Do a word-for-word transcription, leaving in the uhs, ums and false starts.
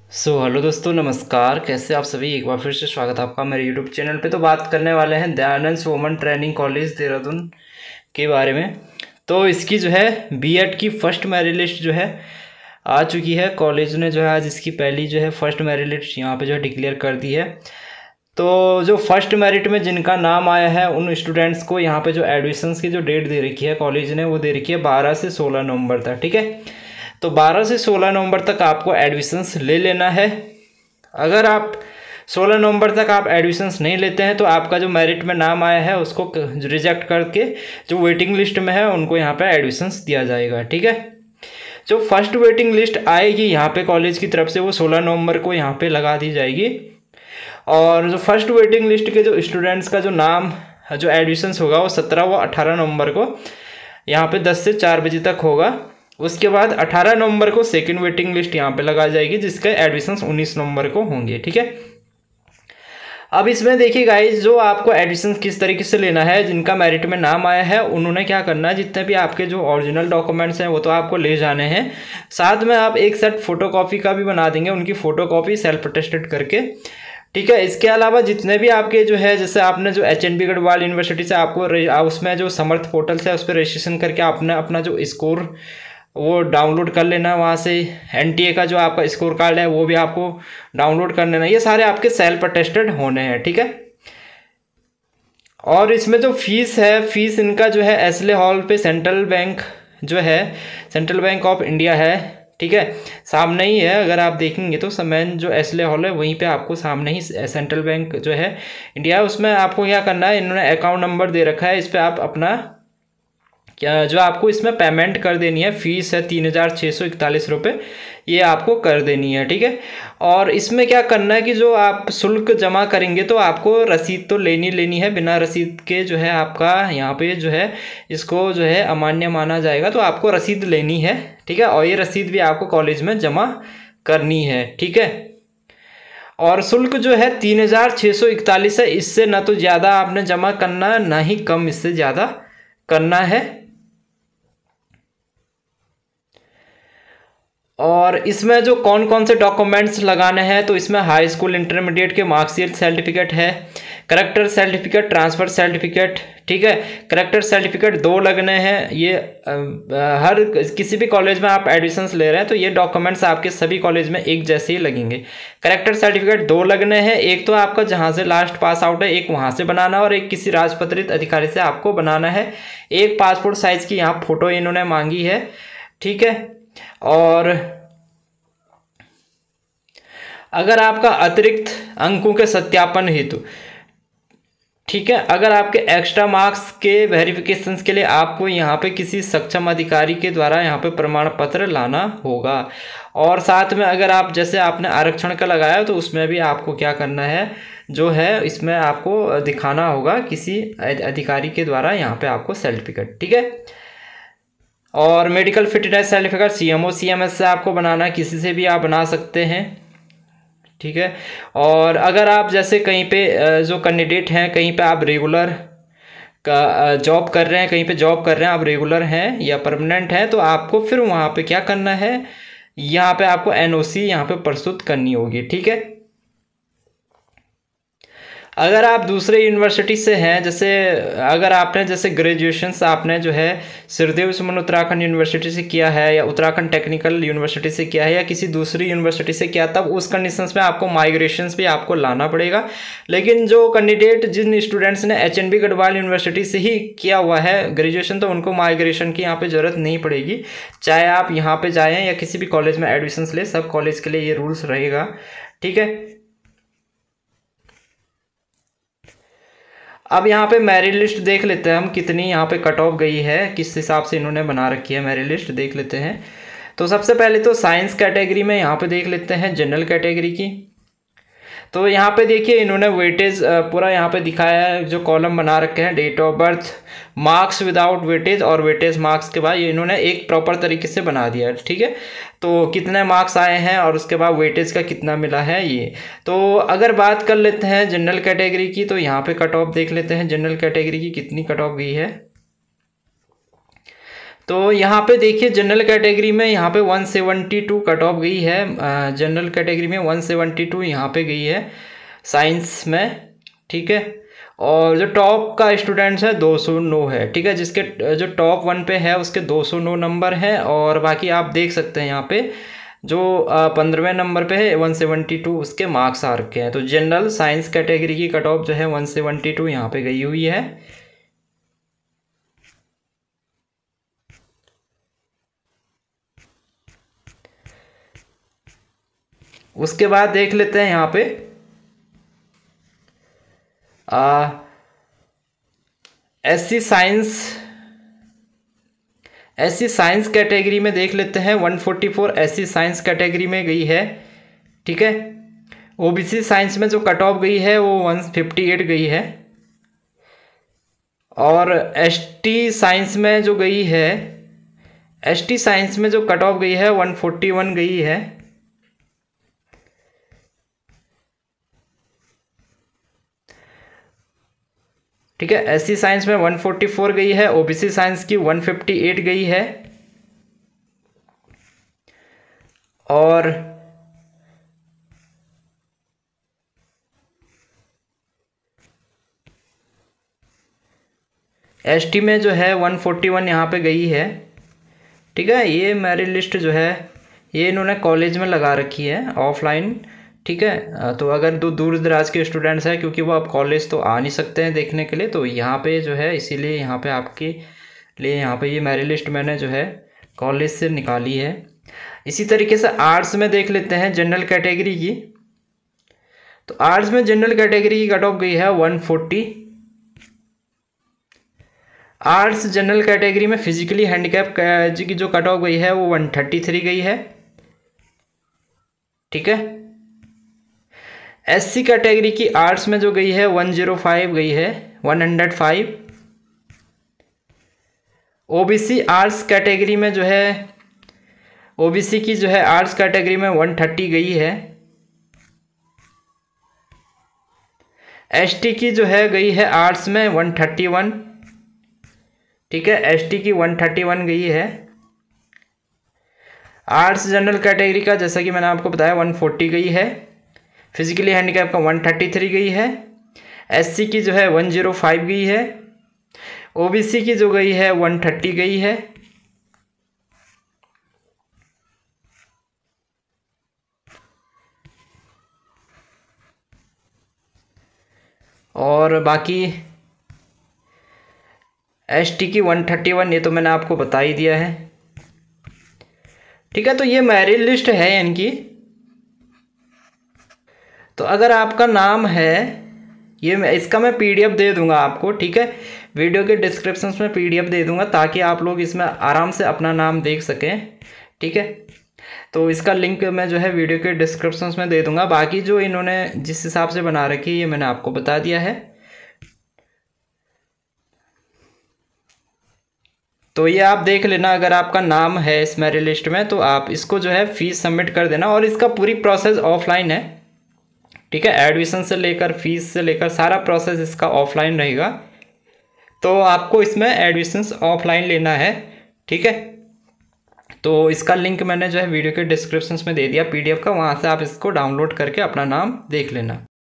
सो so, hello दोस्तों, नमस्कार। कैसे आप सभी? एक बार फिर से स्वागत है आपका मेरे यूट्यूब चैनल पे। तो बात करने वाले हैं Dayanand women training college Dehradun के बारे में। तो इसकी जो है बीएड की फ़र्स्ट मेरिट लिस्ट जो है आ चुकी है। कॉलेज ने जो है आज इसकी पहली जो है फर्स्ट मेरिट लिस्ट यहाँ पे जो है डिक्लेयर कर दी है। तो जो फर्स्ट मेरिट में जिनका नाम आया है उन स्टूडेंट्स को यहाँ पे जो एडमिशन्स की जो डेट दे रखी है कॉलेज ने, वो दे रखी है बारह से सोलह नवंबर तक। ठीक है, तो बारह से सोलह नवंबर तक आपको एडमिशन्स ले लेना है। अगर आप सोलह नवंबर तक आप एडमिशन्स नहीं लेते हैं तो आपका जो मेरिट में नाम आया है उसको रिजेक्ट करके जो वेटिंग लिस्ट में है उनको यहाँ पे एडमिशन्स दिया जाएगा। ठीक है, जो फर्स्ट वेटिंग लिस्ट आएगी यहाँ पे कॉलेज की तरफ से वो सोलह नवंबर को यहाँ पे लगा दी जाएगी। और जो फर्स्ट वेटिंग लिस्ट के जो स्टूडेंट्स का जो नाम जो एडमिशन्स होगा वो सत्रह व अठारह नवंबर को यहाँ पे दस से चार बजे तक होगा। उसके बाद अठारह नवंबर को सेकंड वेटिंग लिस्ट यहाँ पे लगा जाएगी जिसके एडमिशन्स उन्नीस नवंबर को होंगे। ठीक है, अब इसमें देखिए गाइस, जो आपको एडमिशन किस तरीके से लेना है, जिनका मेरिट में नाम आया है उन्होंने क्या करना है, जितने भी आपके जो ओरिजिनल डॉक्यूमेंट्स हैं वो तो आपको ले जाने हैं। साथ में आप एक सेट फोटोकॉपी का भी बना देंगे, उनकी फोटोकॉपी सेल्फ अटेस्टेड करके। ठीक है, इसके अलावा जितने भी आपके जो है, जैसे आपने जो H N B Garhwal university से आपको उसमें जो समर्थ पोर्टल से उस पर रजिस्ट्रेशन करके आपने अपना जो स्कोर वो डाउनलोड कर लेना वहाँ से। एनटीए का जो आपका स्कोर कार्ड है वो भी आपको डाउनलोड कर लेना। ये सारे आपके सेल्फ अटेस्टेड होने हैं। ठीक है, और इसमें जो फीस है, फीस इनका जो है एसले हॉल पे सेंट्रल बैंक जो है, सेंट्रल बैंक ऑफ इंडिया है। ठीक है, सामने ही है, अगर आप देखेंगे तो मेन जो एसले हॉल है वहीं पे आपको सामने ही सेंट्रल बैंक जो है इंडिया है। उसमें आपको क्या करना है, इन्होंने अकाउंट नंबर दे रखा है, इस पर आप अपना क्या जो आपको इसमें पेमेंट कर देनी है, फीस है तीन हज़ार छः सौ इकतालीस रुपये, ये आपको कर देनी है। ठीक है, और इसमें क्या करना है कि जो आप शुल्क जमा करेंगे तो आपको रसीद तो लेनी लेनी है, बिना रसीद के जो है आपका यहाँ पे जो है इसको जो है अमान्य माना जाएगा, तो आपको रसीद लेनी है। ठीक है, और ये रसीद भी आपको कॉलेज में जमा करनी है। ठीक है, और शुल्क जो है तीन हज़ार छः सौ इकतालीस है, इससे ना तो ज़्यादा आपने जमा करना है ना ही कम इससे ज़्यादा करना है। और इसमें जो कौन कौन से डॉक्यूमेंट्स लगाने हैं, तो इसमें हाई स्कूल इंटरमीडिएट के मार्कशीट सर्टिफिकेट है, करेक्टर सर्टिफिकेट, ट्रांसफ़र सर्टिफिकेट। ठीक है, करेक्टर सर्टिफिकेट दो लगने हैं। ये आ, हर किसी भी कॉलेज में आप एडमिशन्स ले रहे हैं तो ये डॉक्यूमेंट्स आपके सभी कॉलेज में एक जैसे ही लगेंगे। करेक्टर सर्टिफिकेट दो लगने हैं, एक तो आपका जहाँ से लास्ट पास आउट है एक वहाँ से बनाना, और एक किसी राजपत्रित अधिकारी से आपको बनाना है। एक पासपोर्ट साइज़ की यहाँ फ़ोटो इन्होंने मांगी है। ठीक है, और अगर आपका अतिरिक्त अंकों के सत्यापन हेतु, ठीक है, अगर आपके एक्स्ट्रा मार्क्स के वेरिफिकेशन के लिए आपको यहाँ पे किसी सक्षम अधिकारी के द्वारा यहाँ पे प्रमाण पत्र लाना होगा। और साथ में अगर आप जैसे आपने आरक्षण का लगाया तो उसमें भी आपको क्या करना है, जो है इसमें आपको दिखाना होगा किसी अधिकारी के द्वारा यहाँ पे आपको सर्टिफिकेट। ठीक है, और medical fitness certificate CMO CMS से आपको बनाना है, किसी से भी आप बना सकते हैं। ठीक है, और अगर आप जैसे कहीं पे जो कैंडिडेट हैं, कहीं पे आप रेगुलर का जॉब कर रहे हैं, कहीं पे जॉब कर रहे हैं, आप रेगुलर हैं या परमानेंट हैं, तो आपको फिर वहाँ पे क्या करना है, यहाँ पे आपको एनओसी यहाँ पे प्रस्तुत करनी होगी। ठीक है, अगर आप दूसरे यूनिवर्सिटी से हैं, जैसे अगर आपने जैसे ग्रेजुएशन आपने जो है श्रीदेव सुमन उत्तराखंड यूनिवर्सिटी से किया है या उत्तराखंड टेक्निकल यूनिवर्सिटी से किया है या किसी दूसरी यूनिवर्सिटी से किया, तब उस कंडीशंस में आपको माइग्रेशंस भी आपको लाना पड़ेगा। लेकिन जो कैंडिडेट जिन स्टूडेंट्स ने H N B Garhwal university से ही किया हुआ है ग्रेजुएशन, तो उनको माइग्रेशन की यहाँ पर ज़रूरत नहीं पड़ेगी। चाहे आप यहाँ पर जाएँ या किसी भी कॉलेज में एडमिशन्स ले, सब कॉलेज के लिए ये रूल्स रहेगा। ठीक है, अब यहाँ पे मेरिट लिस्ट देख लेते हैं हम, कितनी यहाँ पे कट ऑफ गई है, किस हिसाब से इन्होंने बना रखी है मेरिट लिस्ट देख लेते हैं। तो सबसे पहले तो साइंस कैटेगरी में यहाँ पे देख लेते हैं जनरल कैटेगरी की। तो यहाँ पे देखिए इन्होंने वेटेज पूरा यहाँ पे दिखाया है, जो कॉलम बना रखे हैं, date of birth, marks without weightage और वेटेज मार्क्स के बाद ये इन्होंने एक प्रॉपर तरीके से बना दिया है। ठीक है, तो कितने मार्क्स आए हैं और उसके बाद वेटेज का कितना मिला है ये। तो अगर बात कर लेते हैं जनरल कैटेगरी की, तो यहाँ पे कट ऑफ देख लेते हैं जनरल कैटेगरी की कितनी कट ऑफ गई है। तो यहाँ पे देखिए जनरल कैटेगरी में यहाँ पे one seventy two cut off गई है, जनरल कैटेगरी में वन सेवेंटी टू यहाँ पे गई है साइंस में, ठीक है। और जो टॉप का स्टूडेंट्स है दो सौ नौ है, ठीक है, जिसके जो टॉप वन पे है उसके दो सौ नौ नंबर है। और बाकी आप देख सकते हैं यहाँ पे जो पंद्रहवें नंबर पे है वन सेवेंटी टू उसके मार्क्स आ रखे हैं। तो जनरल साइंस कैटेगरी की कट ऑफ जो है वन सेवेंटी टू यहाँ पे गई हुई है। उसके बाद देख लेते हैं यहाँ पे S C science S C science category में देख लेते हैं one forty four S C science category में गई है, ठीक है। ओबीसी साइंस में जो कट ऑफ गई है वो वन फिफ्टी एट गई है। और एसटी साइंस में जो गई है एसटी साइंस में जो कट ऑफ गई है वन फोर्टी वन गई है। ठीक है, एससी साइंस में वन फोर्टी फोर गई है, ओबीसी साइंस की वन फिफ्टी एट गई है। और एसटी में जो है वन फोर्टी वन यहाँ पे गई है, ठीक है। ये मेरी लिस्ट जो है ये इन्होंने कॉलेज में लगा रखी है ऑफलाइन, ठीक है। तो अगर दो दूर दराज के स्टूडेंट्स हैं, क्योंकि वो आप कॉलेज तो आ नहीं सकते हैं देखने के लिए, तो यहाँ पे जो है इसीलिए यहाँ पे आपके लिए यहाँ पे ये मेरी लिस्ट मैंने जो है कॉलेज से निकाली है। इसी तरीके से आर्ट्स में देख लेते हैं जनरल कैटेगरी की। तो आर्ट्स में जनरल कैटेगरी की कट ऑफ गई है one forty. Arts general category में फिजिकली हैंडीकैप की जो कट ऑफ गई है वो वन थर्टी थ्री गई है, ठीक है। एससी कैटेगरी की आर्ट्स में जो गई है वन ज़ीरो फाइव गई है, one hundred five. OBC arts category में जो है ओबीसी की जो है आर्ट्स कैटेगरी में वन थर्टी गई है। एसटी की जो है गई है आर्ट्स में वन थर्टी वन, ठीक है, एसटी की वन थर्टी वन गई है। आर्ट्स जनरल कैटेगरी का जैसा कि मैंने आपको बताया वन फोर्टी गई है। फिजिकली हैंडीकैप का वन थर्टी थ्री गई है। एससी की जो है वन ज़ीरो फाइव गई है। ओबीसी की जो गई है वन थर्टी गई है। और बाकी एसटी की वन थर्टी वन, ये तो मैंने आपको बता ही दिया है, ठीक है। तो ये मेरिट लिस्ट है इनकी। तो अगर आपका नाम है, ये इसका मैं पीडीएफ दे दूंगा आपको, ठीक है, वीडियो के डिस्क्रिप्शन में पीडीएफ दे दूंगा ताकि आप लोग इसमें आराम से अपना नाम देख सकें, ठीक है। तो इसका लिंक मैं जो है वीडियो के डिस्क्रिप्शन में दे दूंगा। बाकी जो इन्होंने जिस हिसाब से बना रखी है ये मैंने आपको बता दिया है। तो ये आप देख लेना, अगर आपका नाम है इस मेरिट लिस्ट में तो आप इसको जो है फीस सबमिट कर देना। और इसका पूरी प्रोसेस ऑफलाइन है, ठीक है, एडमिशन से लेकर फीस से लेकर सारा प्रोसेस इसका ऑफलाइन रहेगा। तो आपको इसमें एडमिशन्स ऑफलाइन लेना है, ठीक है। तो इसका लिंक मैंने जो है वीडियो के डिस्क्रिप्शन में दे दिया पीडीएफ का, वहाँ से आप इसको डाउनलोड करके अपना नाम देख लेना।